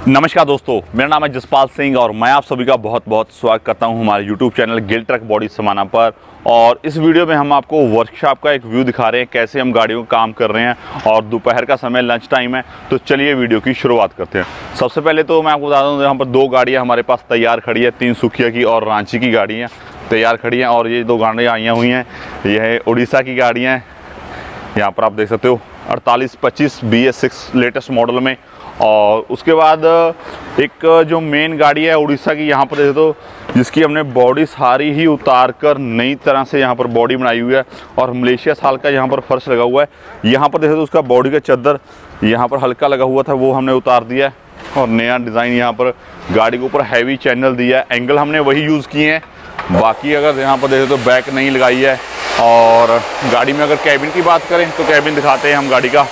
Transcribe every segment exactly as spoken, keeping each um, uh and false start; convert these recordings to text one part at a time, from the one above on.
नमस्कार दोस्तों, मेरा नाम है जसपाल सिंह और मैं आप सभी का बहुत बहुत स्वागत करता हूं हमारे YouTube channel Gill truck body Samana पर। और इस वीडियो में हम आपको वर्कशॉप का एक व्यू दिखा रहे हैं, कैसे हम गाड़ियों का काम कर रहे हैं और दोपहर का समय लंच टाइम है। तो चलिए वीडियो की शुरुआत करते हैं। सबसे पहले तो मैं आपको बता दूँ, यहाँ पर दो गाड़ियाँ हमारे पास तैयार खड़ी है, तीन सुखिया की और रांची की गाड़ियाँ तैयार खड़ी हैं। और ये दो गाड़ियाँ आई हुई हैं, ये है उड़ीसा की गाड़ियाँ हैं। यहाँ पर आप देख सकते हो अड़तालीस पच्चीस B S six latest model में। और उसके बाद एक जो मेन गाड़ी है उड़ीसा की, यहाँ पर देखो तो जिसकी हमने बॉडी सारी ही उतार कर नई तरह से यहाँ पर बॉडी बनाई हुई है और मलेशिया साल का यहाँ पर फर्श लगा हुआ है। यहाँ पर देखो तो उसका बॉडी का चद्दर यहाँ पर हल्का लगा हुआ था, वो हमने उतार दिया है और नया डिज़ाइन यहाँ पर गाड़ी के ऊपर हैवी चैनल दिया है। एंगल हमने वही यूज़ किए हैं, बाकी अगर यहाँ पर देखो तो बैक नहीं लगाई है। और गाड़ी में अगर कैबिन की बात करें तो कैबिन दिखाते हैं हम गाड़ी का।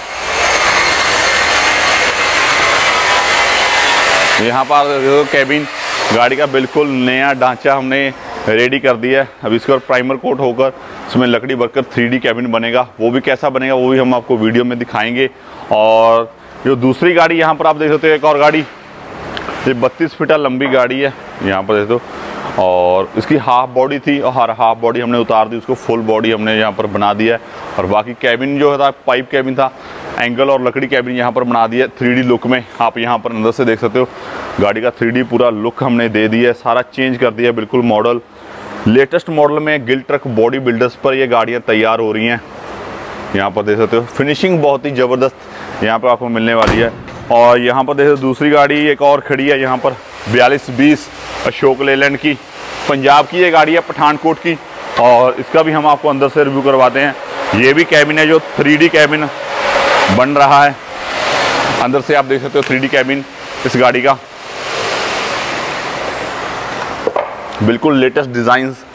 यहाँ पर कैबिन गाड़ी का बिल्कुल नया ढांचा हमने रेडी कर दिया है। अब इसके ऊपर प्राइमर कोट होकर इसमें लकड़ी भरकर थ्री डी कैबिन बनेगा। वो भी कैसा बनेगा वो भी हम आपको वीडियो में दिखाएंगे। और जो दूसरी गाड़ी यहाँ पर आप देख सकते हो, एक और गाड़ी, ये बत्तीस फीटा लंबी गाड़ी है, यहाँ पर देख दो। और इसकी हाफ बॉडी थी और हर हाफ बॉडी हमने उतार दी, उसको फुल बॉडी हमने यहाँ पर बना दिया है। और बाकी कैबिन जो था पाइप कैबिन था, एंगल और लकड़ी कैबिन यहाँ पर बना दिया थ्री डी लुक में। आप यहाँ पर अंदर से देख सकते हो गाड़ी का थ्री डी पूरा लुक हमने दे दिया है, सारा चेंज कर दिया है, बिल्कुल मॉडल लेटेस्ट मॉडल में गिल ट्रक बॉडी बिल्डर्स पर ये गाड़ियाँ तैयार हो रही हैं। यहाँ पर देख सकते हो फिनिशिंग बहुत ही ज़बरदस्त यहाँ पर आपको मिलने वाली है। और यहाँ पर देखो दूसरी गाड़ी एक और खड़ी है, यहाँ पर बयालीस बीस अशोक लेलैंड की, पंजाब की ये गाड़ी है, पठानकोट की। और इसका भी हम आपको अंदर से रिव्यू करवाते हैं। ये भी कैबिन है जो थ्री डी कैबिन बन रहा है। अंदर से आप देख सकते हो थ्री डी कैबिन इस गाड़ी का, बिल्कुल लेटेस्ट डिज़ाइंस।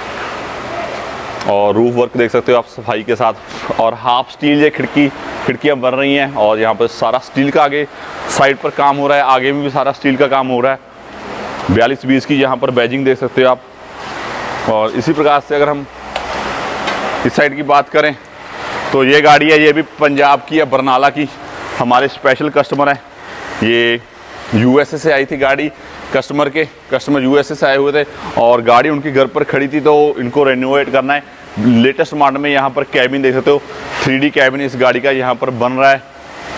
और रूफ वर्क देख सकते हो आप सफाई के साथ। और हाफ स्टील ये खिड़की खिड़कियाँ बन रही हैं और यहाँ पर सारा स्टील का आगे साइड पर काम हो रहा है, आगे में भी सारा स्टील का काम हो रहा है। बयालीस बीस की यहाँ पर बैजिंग देख सकते हो आप। और इसी प्रकार से अगर हम इस साइड की बात करें तो ये गाड़ी है, ये भी पंजाब की है, बरनाला की, हमारे स्पेशल कस्टमर है। ये यूएसए से आई थी गाड़ी, कस्टमर के कस्टमर यूएसए से आए हुए थे और गाड़ी उनके घर पर खड़ी थी, तो इनको रेनोवेट करना है। लेटेस्ट मॉडल में यहाँ पर कैबिन देख सकते हो, थ्री डी कैबिन इस गाड़ी का यहाँ पर बन रहा है।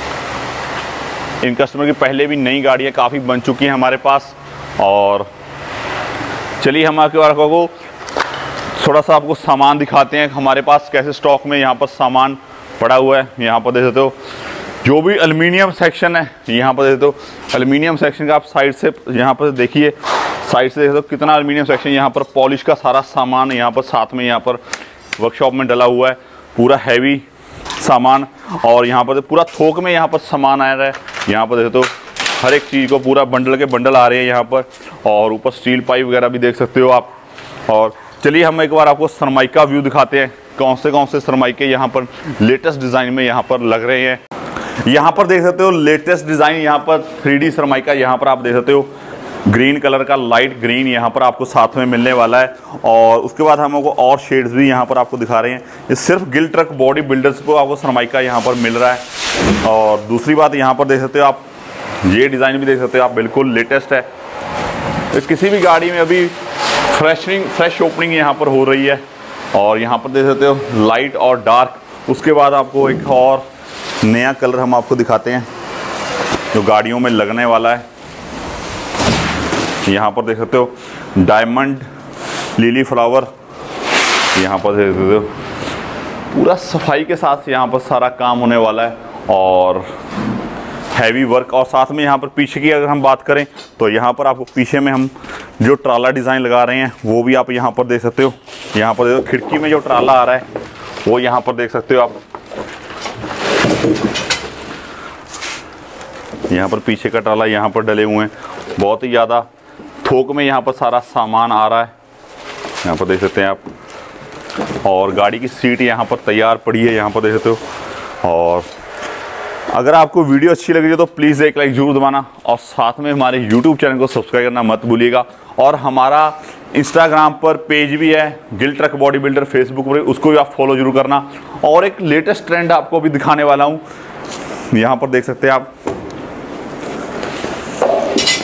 इन कस्टमर की पहले भी नई गाड़ियाँ काफ़ी बन चुकी हैं हमारे पास। और चलिए हम आपके बारे को थोड़ा सा आपको सामान दिखाते हैं, हमारे पास कैसे स्टॉक में यहाँ पर सामान पड़ा हुआ है। यहाँ पर देख सकते हो जो भी एल्युमिनियम सेक्शन है, यहाँ पर देख सकते हो एल्युमिनियम सेक्शन का आप साइड से यहाँ पर देखिए, साइड से देख सकते हो कितना एल्युमिनियम सेक्शन। यहाँ पर पॉलिश का सारा सामान यहाँ पर साथ में यहाँ पर वर्कशॉप में डला हुआ है, पूरा हैवी सामान। और यहाँ पर पूरा थोक में यहाँ पर सामान आ रहा है। यहाँ पर देख सकते हो हर एक चीज़ को पूरा बंडल के बंडल आ रहे हैं यहाँ पर। और ऊपर स्टील पाइप वगैरह भी देख सकते हो आप। और चलिए हम एक बार आपको सरमाइका व्यू दिखाते हैं, कौन से कौन से सरमाइके यहाँ पर लेटेस्ट डिज़ाइन में यहाँ पर लग रहे हैं। यहाँ पर देख सकते हो लेटेस्ट डिज़ाइन, यहाँ पर थ्री डी सरमाइका, यहाँ पर आप देख सकते हो ग्रीन कलर का, लाइट ग्रीन यहाँ पर आपको साथ में मिलने वाला है। और उसके बाद हम आपको और शेड्स भी यहाँ पर आपको दिखा रहे हैं। ये सिर्फ गिल ट्रक बॉडी बिल्डर्स को आपको सरमाइका यहाँ पर मिल रहा है। और दूसरी बात यहाँ पर देख सकते हो आप, ये डिज़ाइन भी देख सकते हो आप, बिल्कुल लेटेस्ट है। तो किसी भी गाड़ी में अभी फ्रेशनिंग फ्रेश ओपनिंग यहाँ पर हो रही है। और यहाँ पर देख सकते हो लाइट और डार्क। उसके बाद आपको एक और नया कलर हम आपको दिखाते हैं जो गाड़ियों में लगने वाला है। यहाँ पर देख सकते हो डायमंड लिली फ्लावर, यहाँ पर देख सकते हो पूरा सफाई के साथ यहाँ पर सारा काम होने वाला है और हैवी वर्क। और साथ में यहाँ पर पीछे की अगर हम बात करें तो यहाँ पर आपको पीछे में हम जो ट्राला डिज़ाइन लगा रहे हैं वो भी आप यहाँ पर देख सकते हो। यहाँ पर देखो खिड़की में जो ट्राला आ रहा है वो यहाँ पर देख सकते हो आप। यहाँ पर पीछे का ट्राला यहाँ पर डले हुए हैं, बहुत ही ज़्यादा थोक में यहाँ पर सारा सामान आ रहा है, यहाँ पर देख सकते हैं आप। और गाड़ी की सीट यहाँ पर तैयार पड़ी है, यहाँ पर देख सकते हो। और अगर आपको वीडियो अच्छी लगी हो तो प्लीज़ एक लाइक जरूर दबाना और साथ में हमारे यूट्यूब चैनल को सब्सक्राइब करना मत भूलिएगा। और हमारा इंस्टाग्राम पर पेज भी है Gill truck body builder, Facebook पर उसको भी आप फॉलो जरूर करना। और एक लेटेस्ट ट्रेंड आपको भी दिखाने वाला हूँ, यहाँ पर देख सकते हैं आप।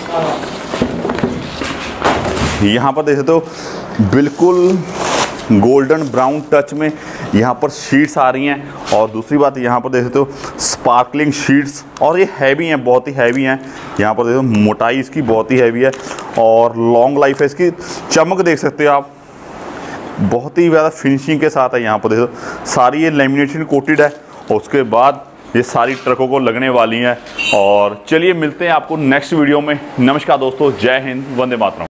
यहाँ पर देख सकते हो बिल्कुल गोल्डन ब्राउन टच में यहाँ पर शीट्स आ रही हैं। और दूसरी बात यहाँ पर देख सकते हो स्पार्कलिंग शीट्स, और ये हैवी हैं, बहुत ही हैवी हैं। यहाँ पर देखो मोटाई इसकी बहुत ही हैवी है और लॉन्ग लाइफ है इसकी। चमक देख सकते हो आप, बहुत ही ज़्यादा फिनिशिंग के साथ है। यहाँ पर देखो सारी ये लेमिनेशन कोटेड है और उसके बाद ये सारी ट्रकों को लगने वाली हैं। और चलिए मिलते हैं आपको नेक्स्ट वीडियो में। नमस्कार दोस्तों, जय हिंद, वंदे मातरम।